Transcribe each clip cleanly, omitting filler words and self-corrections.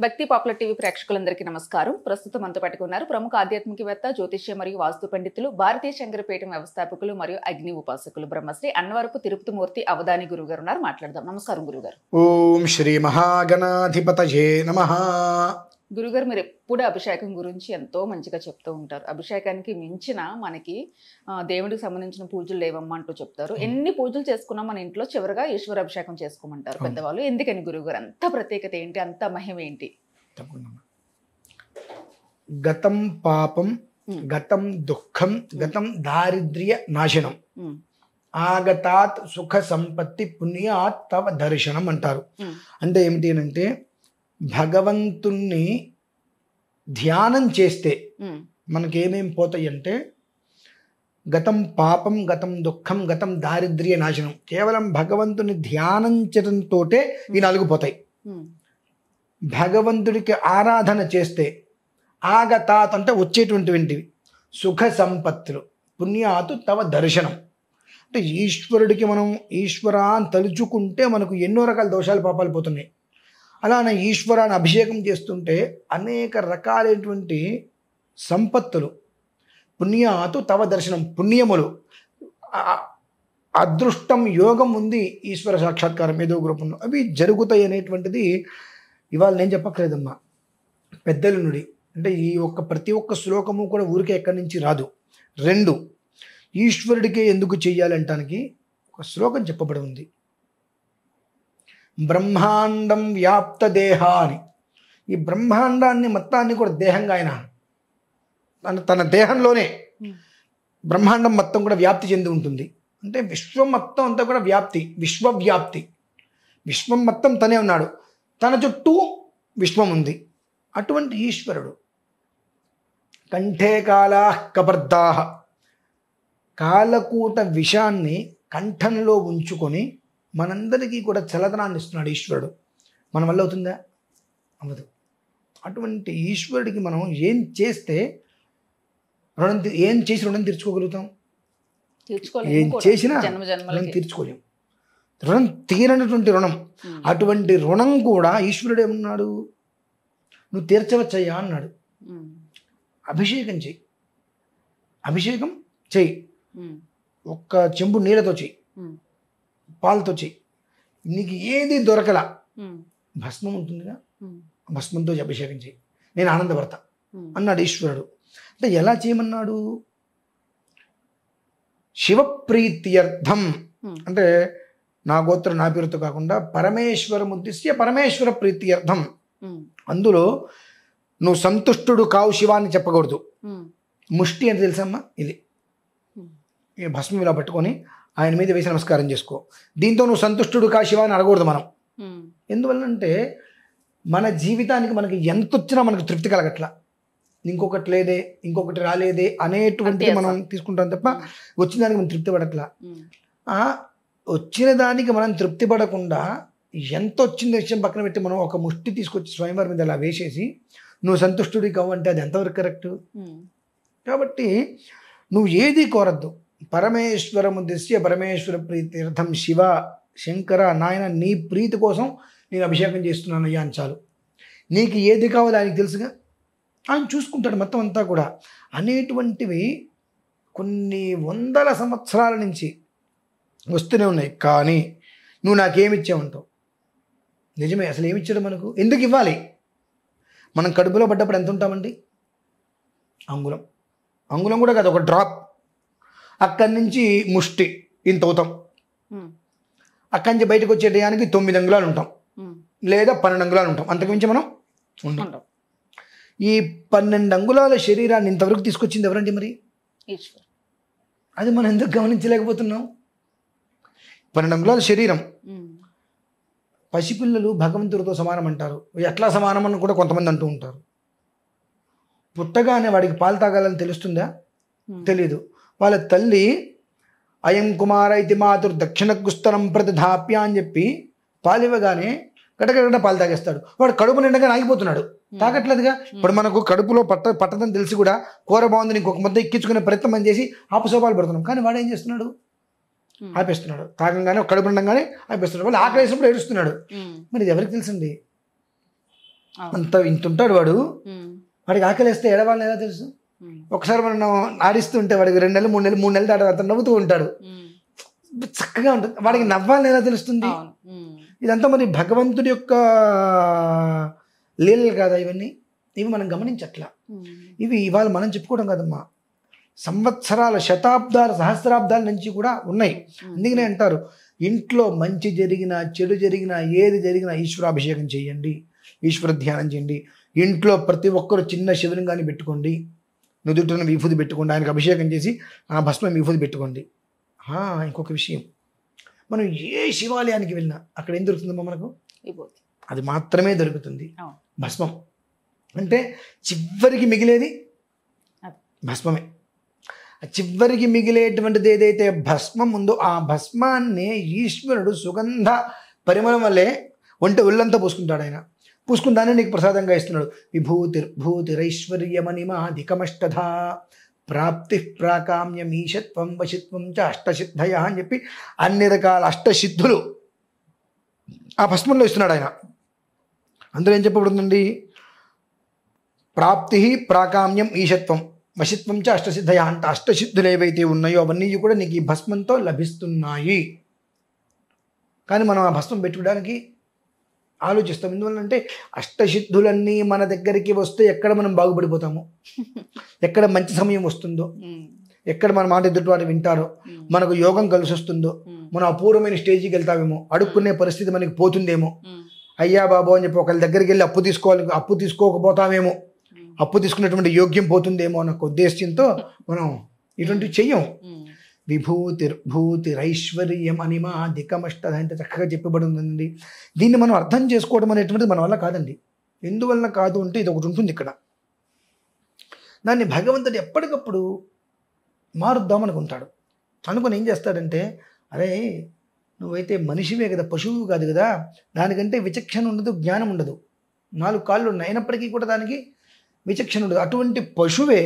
భక్తి popular TV ప్రేక్షకులందరికీ నమస్కారం. ప్రస్తుతం మనతో పాటు ఉన్నారు ప్రముఖ ఆధ్యాత్మికవేత్త, జ్యోతిష్య మరియు వాస్తు పండితులు, భారతీయ శంకరపీఠం వ్యవస్థాపకులు మరియు అగ్ని ఉపాసకులు బ్రహ్మశ్రీ అన్నవరపు తిరుపతి మూర్తి అవధాని గురువు గారు ఉన్నారు. మాట్లాడదాం. నమస్కారం గురుగారు. ఓం శ్రీ మహాగణాధిపతయే నమః. గురుగారు, మీరు ఎప్పుడు అభిషేకం గురించి ఎంతో మంచిగా చెప్తూ ఉంటారు. అభిషేకానికి మించిన మనకి దేవుడికి సంబంధించిన పూజలు లేవమ్మా అంటూ చెప్తారు. ఎన్ని పూజలు చేసుకున్నా మన ఇంట్లో చివరిగా ఈశ్వర అభిషేకం చేసుకోమంటారు పెద్దవాళ్ళు. ఎందుకని గురుగారు? అంత ప్రత్యేకత ఏంటి? అంత మహిమ ఏంటి? గతం పాపం, గతం దుఃఖం, గతం దారిద్ర్య నాశనం, ఆగతాత్ సుఖ సంపత్తి పుణ్యాత్ తవ దర్శనం అంటారు. అంటే ఏమిటి అంటే భగవంతుణ్ణి ధ్యానం చేస్తే మనకి ఏమేమి పోతాయి అంటే గతం పాపం, గతం దుఃఖం, గతం దారిద్ర్య నాశనం. కేవలం భగవంతుని ధ్యానించడంతో ఈ 4 పోతాయి. భగవంతుడికి ఆరాధన చేస్తే ఆగతాత్ అంటే వచ్చేటువంటివి సుఖ సంపత్తులు, పుణ్యాతు తవ దర్శనం. అంటే ఈశ్వరుడికి మనం ఈశ్వరాన్ని తలుచుకుంటే మనకు ఎన్నో రకాల దోషాలు పాపాలు పోతున్నాయి. అలానే ఈశ్వరాన్ని అభిషేకం చేస్తుంటే అనేక రకాలైనటువంటి సంపత్తులు, పుణ్యాతు తవ దర్శనం, పుణ్యములు, అదృష్టం, యోగం ఉంది. ఈశ్వర సాక్షాత్కారం ఏదో రూపంలో అవి జరుగుతాయి అనేటువంటిది ఇవాళ నేను చెప్పక్కర్లేదమ్మా, పెద్దల నుండి. అంటే ఈ ప్రతి ఒక్క శ్లోకము కూడా ఊరికే ఎక్కడి నుంచి రాదు. 2 ఈశ్వరుడికే ఎందుకు చెయ్యాలంటానికి ఒక శ్లోకం చెప్పబడి ఉంది. బ్రహ్మాండం వ్యాప్త దేహ అని. ఈ బ్రహ్మాండాన్ని మొత్తాన్ని కూడా దేహంగా ఆయన తన దేహంలోనే బ్రహ్మాండం మొత్తం కూడా వ్యాప్తి చెంది ఉంటుంది. అంటే విశ్వం మొత్తం అంతా కూడా వ్యాప్తి, విశ్వవ్యాప్తి. విశ్వం మొత్తం తనే ఉన్నాడు, తన చుట్టూ విశ్వం ఉంది. అటువంటి ఈశ్వరుడు కంఠే కాలా కబర్దాహ, కాలకూట విషాన్ని కంఠంలో ఉంచుకొని మనందరికీ కూడా చలదనాన్ని ఇస్తున్నాడు ఈశ్వరుడు. మన వల్ల అవుతుందా? అవ్వదు. అటువంటి ఈశ్వరుడికి మనం ఏం చేస్తే రుణం తీర్చుకోగలుగుతాం? ఏం చేసినా రుణం తీర్చుకోలేం. రుణం తీరనటువంటి రుణం. అటువంటి రుణం కూడా ఈశ్వరుడు ఏమన్నాడు? నువ్వు తీర్చవచ్చయ్యా అన్నాడు. అభిషేకం చెయ్యి, అభిషేకం చెయ్యి. ఒక్క చెంబు నీళ్ళతో చెయ్యి, పాలతో చెయ్యి. నీకు ఏది దొరకలా, భస్మం ఉంటుందిగా, భస్మంతో అభిషేకం చెయ్యి, నేను ఆనందపడతా అన్నాడు ఈశ్వరుడు. అంటే ఎలా చేయమన్నాడు? శివప్రీత్యర్థం అంటే నా గోత్రం నా పేరుతో కాకుండా పరమేశ్వరం ఉద్దేశ్య పరమేశ్వర ప్రీత్యర్థం. అందులో నువ్వు సంతుష్టుడు కావు శివాన్ని చెప్పకూడదు. ముష్టి అని తెలుసమ్మా, ఇది భస్మం ఇలా పట్టుకొని ఆయన మీద వేసి నమస్కారం చేసుకో. దీంతో నువ్వు సంతుష్టుడు కా శివాన్ని అడగకూడదు మనం. ఎందువల్లంటే మన జీవితానికి మనకి ఎంత వచ్చినా మనకు తృప్తి కలగట్లా. ఇంకొకటి లేదే, ఇంకొకటి రాలేదే అనేటువంటిది మనం తీసుకుంటాం తప్ప వచ్చిన దానికి మనం తృప్తి పడట్లా. వచ్చిన దానికి మనం తృప్తి పడకుండా ఎంత వచ్చింది విషయం పక్కన పెట్టి మనం ఒక ముష్టి తీసుకొచ్చి స్వయంవరం మీద అలా వేసేసి నువ్వు సంతుష్టుడి కావంటే అది ఎంతవరకు కరెక్ట్? కాబట్టి నువ్వు ఏది కోరద్దు. పరమేశ్వరము దృశ్య పరమేశ్వర ప్రీత్యర్థం శివ శంకర నాయన నీ ప్రీతి కోసం నేను అభిషేకం చేస్తున్నాను అయ్యా అని చాలు. నీకు ఏది కావాలో ఆయనకి తెలుసుగా, ఆయన చూసుకుంటాడు మొత్తం అంతా కూడా. అనేటువంటివి కొన్ని వందల సంవత్సరాల నుంచి వస్తూనే ఉన్నాయి. కానీ నువ్వు నాకేమిచ్చావంటావు? నిజమే, అసలు ఏమిచ్చాడు మనకు? ఎందుకు ఇవ్వాలి? మనం కడుపులో పడ్డప్పుడు ఎంత ఉంటామండి? అంగుళం, అంగుళం కూడా కాదు, ఒక డ్రాప్. అక్కడి నుంచి ముష్టి ఇంత అవుతాం. అక్కడి నుంచి బయటకు వచ్చేటానికి 9 అంగుళాలు ఉంటాం, లేదా 12 అంగుళాలు ఉంటాం. అంతకుమించి మనం ఉంటాం. ఈ 12 అంగుళాల శరీరాన్ని ఇంతవరకు తీసుకొచ్చింది ఎవరండి? మరి అది మనం ఎందుకు గమనించలేకపోతున్నాం? 12 అంగుళాల శరీరం. పసిపిల్లలు భగవంతుడితో సమానం అంటారు. ఎట్లా సమానం అని కూడా కొంతమంది అంటూ ఉంటారు. పుట్టగానే వాడికి పాలు తాగాలని తెలుస్తుందా? తెలీదు. వాళ్ళ తల్లి అయం కుమార ఇది మాతుర్ దక్షిణ గుస్తరం ప్రతిధాప్య అని చెప్పి పాలివ్వగానే గడగడ పాలు తాగేస్తాడు. వాడు కడుపు నిండగా ఆగిపోతున్నాడు, తాగట్లేదుగా. ఇప్పుడు మనకు కడుపులో పట్టదని తెలిసి కూడా కూర బాగుంది ఇంకొక ముద్ద ఎక్కించుకునే ప్రయత్నం చేసి ఆపసోపాలు పడుతున్నాం. కానీ వాడు ఏం చేస్తున్నాడు? ఆపేస్తున్నాడు. తాగంగానే కడుపు నిండగానే ఆపేస్తున్నాడు. వాళ్ళు ఆకలి వేసినప్పుడు ఏడుస్తున్నాడు. మరి ఇది ఎవరికి తెలుసండి? అంత ఇంత ఉంటాడు వాడు, వాడికి ఆకలిస్తే ఏడవాళ్ళని ఎలా తెలుసు? ఒకసారి మనం ఆడిస్తుంటే వాడికి 2 నెలలు 3 నెలలు 3 నెలలు దాటి అతను నవ్వుతూ ఉంటాడు, చక్కగా ఉంటుంది. వాడికి నవ్వాలని ఎలా తెలుస్తుంది? ఇదంతా మరి భగవంతుడి యొక్క లీలలు కాదా ఇవన్నీ? ఇవి మనం గమనించట్లా. ఇవి ఇవాళ మనం చెప్పుకోవడం కాదమ్మా, సంవత్సరాల, శతాబ్దాల, సహస్రాబ్దాల నుంచి కూడా ఉన్నాయి. అందుకనే అంటారు, ఇంట్లో మంచి జరిగినా చెడు జరిగినా ఏది జరిగినా ఈశ్వరాభిషేకం చేయండి, ఈశ్వర ధ్యానం చేయండి. ఇంట్లో ప్రతి ఒక్కరు చిన్న శివలింగాన్ని పెట్టుకోండి, నుదుటిన విభూతి పెట్టుకోండి, ఆయనకు అభిషేకం చేసి ఆ భస్మం విభూతి పెట్టుకోండి. ఇంకొక విషయం, మనం ఏ శివాలయానికి వెళ్ళినా అక్కడ ఏం దొరుకుతుందమ్మా మనకు? అది మాత్రమే దొరుకుతుంది, భస్మం. అంటే చివరికి మిగిలేది భస్మమే. చివరికి మిగిలేటువంటిది ఏదైతే భస్మం ఉందో ఆ భస్మాన్ని ఈశ్వరుడు సుగంధ పరిమళం వల్లే ఒళ్ళంతా పూసుకుంటాడు. ఆయన పూసుకుని దాన్ని నీకు ప్రసాదంగా ఇస్తున్నాడు. విభూతిర్భూతిరైశ్వర్యమణిమాధికమష్టధా ప్రాప్తి ప్రాకామ్యం ఈశత్వం వశిత్వం చ అష్టసిద్ధయ అని చెప్పి అన్ని రకాల అష్టసిద్ధులు ఆ భస్మంలో ఇస్తున్నాడు ఆయన. అందులో ఏం చెప్పబడుతుంది? ప్రాప్తి ప్రాకామ్యం ఈశత్వం వశిత్వం చ అష్టసిద్ధయ అంటే అష్టసిద్ధులు ఏవైతే ఉన్నాయో అవన్నీ కూడా నీకు ఈ భస్మంతో లభిస్తున్నాయి. కానీ మనం ఆ భస్మం పెట్టుకోవడానికి ఆలోచిస్తాం. ఎందువల్లంటే అష్టసిద్ధులన్నీ మన దగ్గరికి వస్తే ఎక్కడ మనం బాగుపడిపోతామో, ఎక్కడ మంచి సమయం వస్తుందో, ఎక్కడ మన మాట ఎదుటి వారు వింటారో, మనకు యోగం కలిసి వస్తుందో, మనం అపూర్వమైన స్టేజ్కి వెళ్తామేమో, అడుక్కునే పరిస్థితి మనకి పోతుందేమో, అయ్యా బాబు అని చెప్పి ఒకళ్ళ దగ్గరికి వెళ్ళి అప్పు తీసుకోకపోతామేమో, అప్పు తీసుకున్నటువంటి యోగ్యం పోతుందేమో అన్న ఉద్దేశంతో మనం ఇటువంటివి చెయ్యం. విభూతిర్భూతిరైశ్వర్యం అణిమాధికమష్టధ అంటే చక్కగా చెప్పబడి ఉందండి. దీన్ని మనం అర్థం చేసుకోవడం అనేటువంటిది మన వల్ల కాదండి. ఎందువల్ల కాదు అంటే ఇది ఒకటి ఉంటుంది ఇక్కడ. దాన్ని భగవంతుడు ఎప్పటికప్పుడు మారుద్దామనుకుంటాడు. అనుకుని ఏం చేస్తాడంటే, అరే నువ్వైతే మనిషివే కదా, పశువు కాదు కదా, దానికంటే విచక్షణ ఉండదు, జ్ఞానం ఉండదు, 4 కాళ్ళు ఉన్నాయి, అయినప్పటికీ కూడా దానికి విచక్షణ ఉండదు. అటువంటి పశువే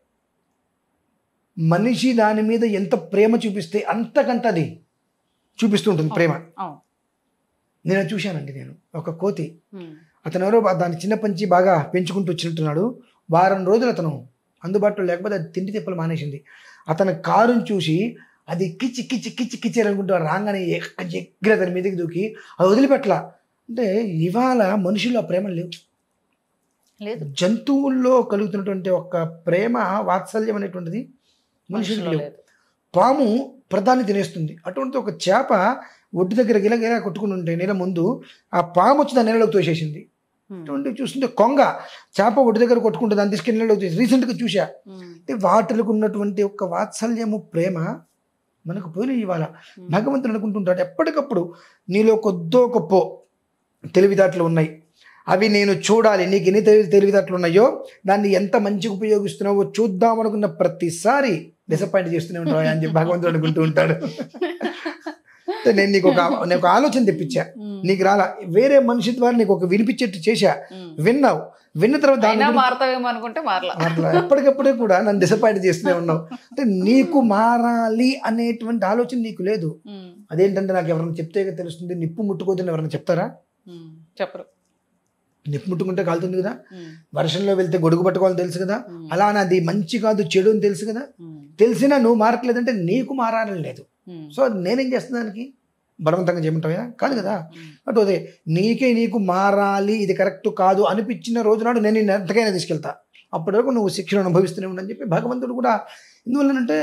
మనిషి దాని మీద ఎంత ప్రేమ చూపిస్తే అంతకంత అది చూపిస్తూ ఉంటుంది ప్రేమ. నేను చూశానండి. నేను ఒక కోతి, అతను ఎవరో దాన్ని చిన్నప్పటి బాగా పెంచుకుంటూ వచ్చినట్టున్నాడు. వారం రోజులు అతను అందుబాటులో లేకపోతే అది తిండి తిప్పలు మానేసింది. అతని కారుని చూసి అది కిచ్చి కిచ్చి కిచ్చి కిచ్చారనుకుంటూ రాగానే ఎగ్ర దాని మీదకి దూకి అది వదిలిపెట్టలా. అంటే ఇవాళ మనుషుల్లో ప్రేమ లేవు. జంతువుల్లో కలుగుతున్నటువంటి ఒక ప్రేమ వాత్సల్యం అనేటువంటిది మనుషుల్లో లేదు. పాము ప్రధాన్ని తినేస్తుంది, అటువంటి ఒక చేప ఒడ్డు దగ్గర గిలగిలా కొట్టుకుని ఉంటే నీళ్ళ ముందు ఆ పాము వచ్చి దాని నీళ్ళలోకి తోసేసింది. అటువంటి చూస్తుంటే కొంగ చేప ఒడ్డు దగ్గర కొట్టుకుంటే దాన్ని తీసుకెళ్ళి నీళ్ళలోకి తోసి రీసెంట్గా చూసా. అంటే వాటికి ఉన్నటువంటి ఒక వాత్సల్యము ప్రేమ మనకు పోయిన ఇవాళ భగవంతుడు అనుకుంటుంటాడు ఎప్పటికప్పుడు నీలో కొద్దో గొప్ప తెలివిదాట్లు ఉన్నాయి, అవి నేను చూడాలి, నీకు ఎన్ని తెలివితేటలు ఉన్నాయో దాన్ని ఎంత మంచిగా ఉపయోగిస్తున్నావో చూద్దాం అనుకున్న ప్రతిసారి డిసప్పాయింట్ చేస్తూనే ఉంటావు అని చెప్పి భగవంతుడు అనుకుంటూ ఉంటాడు. నేను నీకు ఒక ఆలోచన తెప్పించా, నీకు రాలా, వేరే మనిషి ద్వారా నీకు ఒక వినిపించేట్టు చేశా, విన్నావు, విన్న తర్వాత ఎప్పటికప్పుడే కూడా నన్ను డిసప్పాయింట్ చేస్తూనే ఉన్నావు. అంటే నీకు మారాలి అనేటువంటి ఆలోచన నీకు లేదు. అదేంటంటే నాకు ఎవరైనా చెప్తే తెలుస్తుంది. నిప్పు ముట్టుకోదని ఎవరైనా చెప్తారా? చెప్పరు. నిప్పు ముట్టుకుంటే కాలుతుంది కదా, వర్షంలో వెళ్తే గొడుగు పట్టుకోవాలని తెలుసు కదా, అలా అది మంచి కాదు చెడు అని తెలుసు కదా, తెలిసినా నువ్వు మారట్లేదంటే నీకు మారాలని లేదు. సో నేనేం చేస్తున్నా దానికి బలవంతంగా చేయమంటావా? కాదు కదా. అటు అదే నీకు మారాలి, ఇది కరెక్ట్ కాదు అనిపించిన రోజు నాడు నేను నిన్ను ఎంతకైనా తీసుకెళ్తా, అప్పటి వరకు నువ్వు శిక్షణ అనుభవిస్తూనే ఉండని చెప్పి భగవంతుడు కూడా. ఎందువల్లనంటే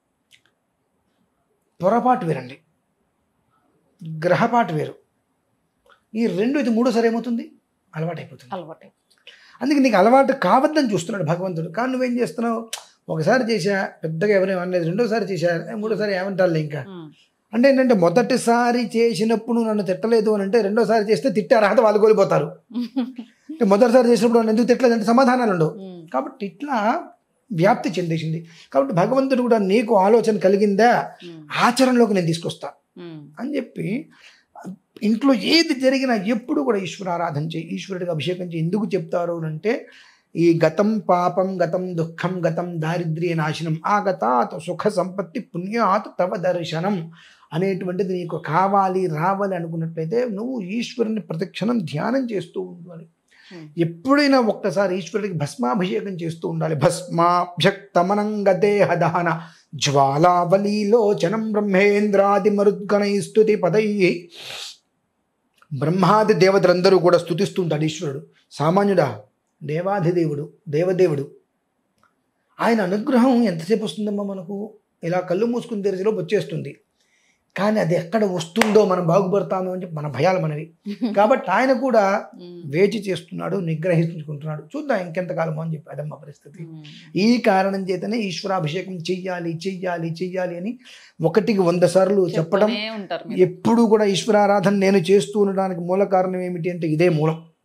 పొరపాటు వేరండి, గ్రహపాటు వేరు. ఈ రెండు ఇది మూడోసారి ఏమవుతుంది? అలవాటు అయిపోతుంది. అందుకే నీకు అలవాటు కావద్దని చూస్తున్నాడు భగవంతుడు. కానీ నువ్వేం చేస్తున్నావు? ఒకసారి చేశా పెద్దగా ఎవరేమనలేదు, రెండోసారి చేశా, మూడోసారి ఏమంటారులే ఇంకా. అంటే ఏంటంటే మొదటిసారి చేసినప్పుడు నన్ను తిట్టలేదు అని అంటే రెండోసారి చేస్తే తిట్టే అర్హత వాళ్ళు కోల్పోతారు. మొదటిసారి చేసినప్పుడు నన్ను ఎందుకు తిట్టలేదు అంటే సమాధానాలు ఉండవు. కాబట్టి ఇట్లా వ్యాప్తి చెందేసింది. కాబట్టి భగవంతుడు కూడా నీకు ఆలోచన కలిగిందా, ఆచరణలోకి నేను తీసుకొస్తా అని చెప్పి ఇంట్లో ఏది జరిగినా ఎప్పుడు కూడా ఈశ్వర ఆరాధన చేయి, ఈశ్వరుడికి అభిషేకం చేయి. ఎందుకు చెప్తారు అంటే ఈ గతం పాపం గతం దుఃఖం గతం దారిద్ర్య నాశనం ఆగతాత్ సుఖ సంపత్తి పుణ్యాత్ తవ దర్శనం అనేటువంటిది నీకు కావాలి రావాలి అనుకున్నట్లయితే నువ్వు ఈశ్వరుని ప్రతిక్షణం ధ్యానం చేస్తూ ఉండాలి. ఎప్పుడైనా ఒక్కసారి ఈశ్వరుడికి భస్మాభిషేకం చేస్తూ ఉండాలి. భస్మాభ్యక్తమనంగదేహ దహన జ్వాలావలీలోచనం బ్రహ్మేంద్రాది మరుద్గణై స్తుతి పదై. బ్రహ్మాది దేవతలందరూ కూడా స్తుతిస్తూ ఉంటాడు ఈశ్వరుడు. సామాన్యుడా, దేవాధిదేవుడు, దేవదేవుడు. ఆయన అనుగ్రహం ఎంతసేపు వస్తుందమ్మా మనకు? ఇలా కళ్ళు మూసుకుని తెరిచిలోపు వచ్చేస్తుంది. కానీ అది ఎక్కడ వస్తుందో మనం బాగుపడతామో అని చెప్పి మన భయాలు మనవి. కాబట్టి ఆయన కూడా వేచి చేస్తున్నాడు, నిగ్రహించుకుంటున్నాడు. చూద్దాం ఇంకెంతకాలమో అని చెప్పి అదమ్మ పరిస్థితి. ఈ కారణం చేతనే ఈశ్వరాభిషేకం చెయ్యాలి చెయ్యాలి చెయ్యాలి అని 100 సార్లు చెప్పడం. ఎప్పుడు కూడా ఈశ్వరారాధన నేను చేస్తూ ఉండడానికి మూల కారణం ఏమిటి అంటే ఇదే మూలం.